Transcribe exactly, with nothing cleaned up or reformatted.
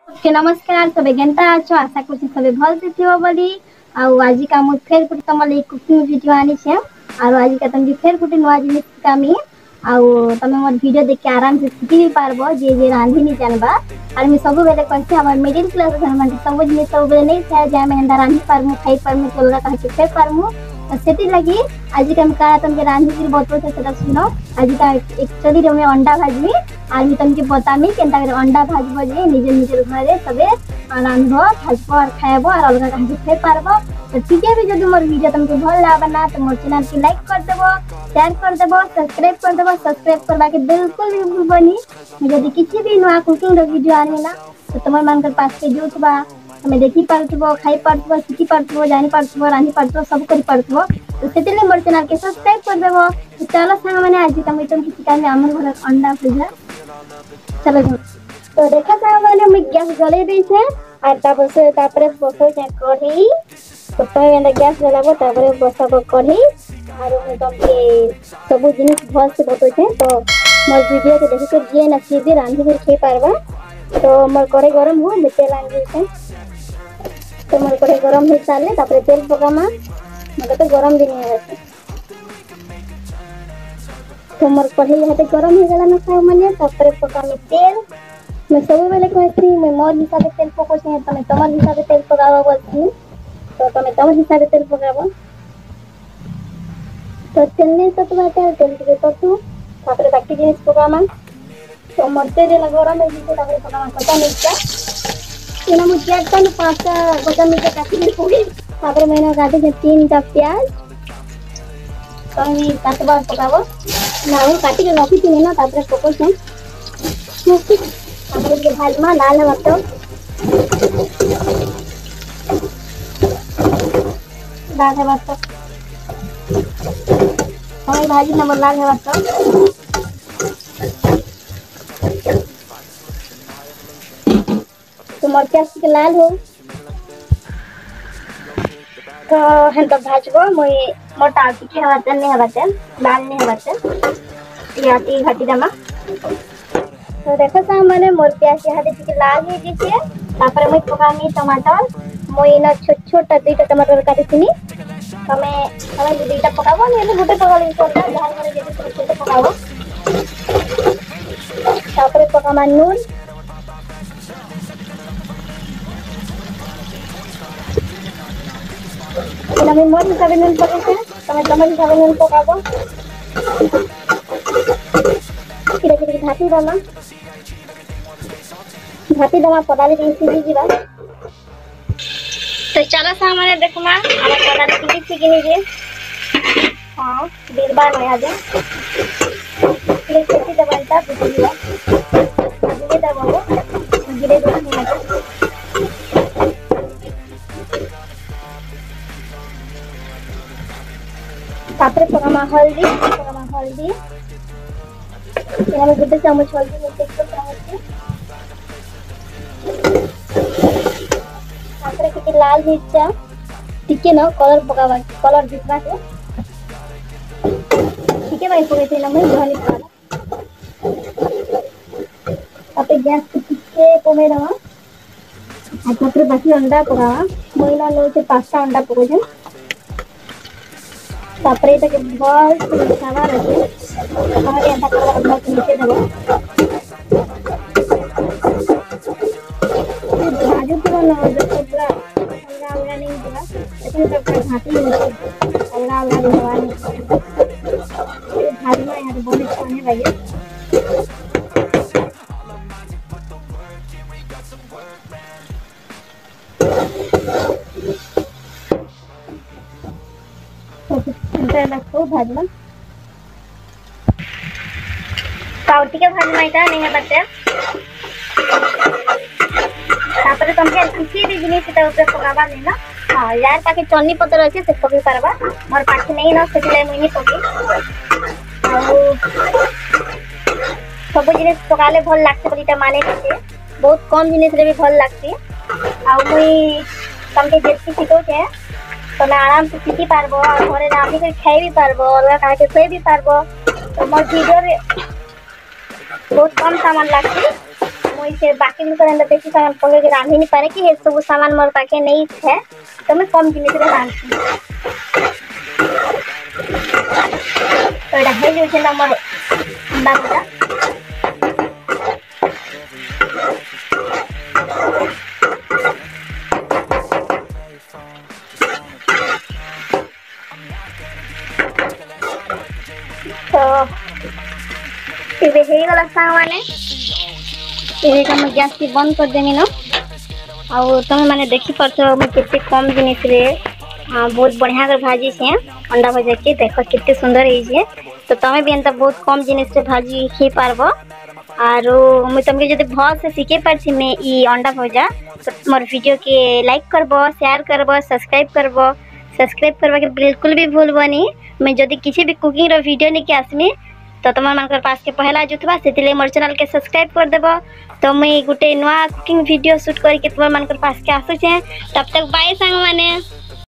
Okay नमस्कार सबे केनता अच्छो आशा करछि सबे भल से थियो बोली आउ आज का मु फेर गुटे तम ले कुकिंग वीडियो आनी छे आउ आज का तम फेर गुटे नवा जिनिस कामी आउ तमे मोर वीडियो देख के आराम से सीखि भी पारबो जे जे रांधी नि जानबा आर मी सब बेले कहछि हमर मिडिल क्लास घर मन सब जिनिस सब बेले नै था जे हम एंदा रांधी पारमु खाइ पारमु तोलरा कह के फेर पारमु सेति लगी आज का हम का तमके रांधी के बतबो से सेटा सुनो आज का एक्चुअली रे मैं अंडा भाजमी आर मी तमके बतामी केनता करे अंडा भाजबो जे निजे निजे घरे सबे रांधबो भाजबो और खाएबो और अलगा कह के फेर पारबो तो ठीक है भी जदि मोर वीडियो तुमके भल लागा ना तो मोर चैनल के लाइक कर देबो शेयर कर देबो सब्सक्राइब कर देबो सब्सक्राइब करबा के बिल्कुल भी भूलबनी जदि किछि भी नया कुकिंग रो वीडियो आनी ना तो तुमर मान कर पास के जोतबा हमें देखि पारथबो खाइ पारथबो सीखि पारथबो जानि पारथबो रांधि पारथबो सब करि पारथबो तो सेतिले मोर चैनल के सब्सक्राइब कर देबो तो चलो संग माने आज तम तुम किछि काम में हमर घर अंडा भुजा चलो तो देखा संग माने मैं गैस जले दै छै और तापर से तापर बसो छै कढ़ी तो तय एंदा गैस जलाबो तापर बसाबो कढ़ी और मैं तमके सब जिनिस भल से बतो छै तो मोर वीडियो के देखि के जे न सीधे रांधि के खे पारबा तो मोर कढ़ी गरम हो मैं तेल आन दै तो मोर कढ़ी गरम हो साले तापर तेल पकामा मगे तो गरम दिन है तो मोर कढ़ी हते गरम हो गला ना खाओ माने तापर पकामी तेल मैं सब बेले कहती मैं मोर हिसाब से तेल पको छै तमे तमर हिसाब से तेल पकावा बोलती तो तमे तमर हिसाब से तेल पकावा तो तेल ने तो तेल तेल के तो तू तापर बाकी जिनिस पकामा तो मरते दे गरम है जिसे तापर पकामा कटा मिर्चा इना मुझे तन पांचटा कटा मिर्चा काटी के पूरी तापर मैंने काटे जे तीन टा प्याज तो मैं काटबा पकावा ना वो काटी के रखी थी ना तापर पको छै तापर के भाजमा लाल हवा लाल हवा तो हमारी भाजी नंबर लाल हवा तो तो मरचा के लाल हो तो हम तो भाजबो मोई मोटा के हवा तन नहीं हवा तन लाल नहीं हवा तन याती घाटी दमा तो देखो सा माने मोर प्याज के हाथे के लाल हे दिसे तापर मैं पकामी टमाटर मोई ना छोट छोट दुईटा टमाटर काटी थिनी तमे तमे दुईटा पकाबो ने गुटे पकाली कोनटा जहां माने जे छोट छोट पकाबो तापर पकामा नून इना में मोर हिसाब नून पकासे तमे तमर हिसाब नून पकाबो किरे किरे घाटी दमा घाटी दमा पदाली दिन सीधी जीवा तो चलो सा माने देखमा आमा पदाली सीधी सीधी जे हां बीरबार में आजे किरे खेती दबालता बुझिया बुझिए दबाओ गिरे दो मिनट तापर पकामा हल्दी पकामा हल्दी इना में गुड्डे चम्मच हल्दी में एक चम्मच तापर के लाल मिर्चा टिके ना कलर पकावा कलर दिखबा के ठीक है भाई पके थे ना मैं धनी पाला तापर गैस के टिके पमे रहा आ तापर बाकी अंडा पकावा मोइना लो से पांचटा अंडा पको जे तापर एटा के बॉल से खावा रखे हमारे अंडा कलर बहुत नीचे देबो भाजू पूरा ना हो जाए पूरा अलगा अलगा नहीं होगा लेकिन सबका घाटी में अलगा अलगा दिखवा नहीं भाजी में यहाँ तो बहुत खाने लगे तो रखो भाजमा पावटी के भाजमा इटा नहीं है बच्चा तापर तमके किसी भी जिनिस के ऊपर पकाबा लेना हां यार ताकि चन्नी पत्तर अछि से पके परबा मोर पाखी नहीं ना सेले मुनी पके और सब जिनिस पकाले भल लागते बोलीटा माने छै बहुत कम जिनिस रे भी भल लागते आ मुई तमके जेति सिखो छै तो मैं आराम से सीखी पारबो और घरे रांधि के खाई भी पारबो अलगा काहे के सोई भी पारबो तो मोर वीडियो रे बहुत कम सामान लागते मुई से बाकी लोग एंदा बेसी सामान पके के रांधि नहीं पारे कि हे सब सामान मोर पाके नहीं है तो मैं कम जिनिस रे रांधि तो एटा हे जो छै हमर अंडा भुजा तो इबे हे वाला सामान है ये हम गैस की बंद कर देनी ना और तुम माने देखी परछो मैं कितने कम जिनिस रे हाँ बहुत बढ़िया कर भाजी से अंडा भजा के देखो कितने सुंदर है तो तुम्हें भी एंता बहुत कम जिनिस रे भाजी खी पारबो और मुझे तुमके जदि भल से सीखे पारछि मैं ई अंडा भजा तो मोर वीडियो के लाइक करबो शेयर करबो सब्सक्राइब करबो सब्सक्राइब करबा के बिल्कुल भी भूलबनी मैं जदि किसी भी कुकिंग रो वीडियो लेके आसमी तो तुम मानकर पास के पहला जुथबा से मोर चैनल के सब्सक्राइब कर देबो तो मैं गोटे नुआ कुकिंग वीडियो शूट करके तुम मानकर पास के आसुचे तब तक बाय सांग माने।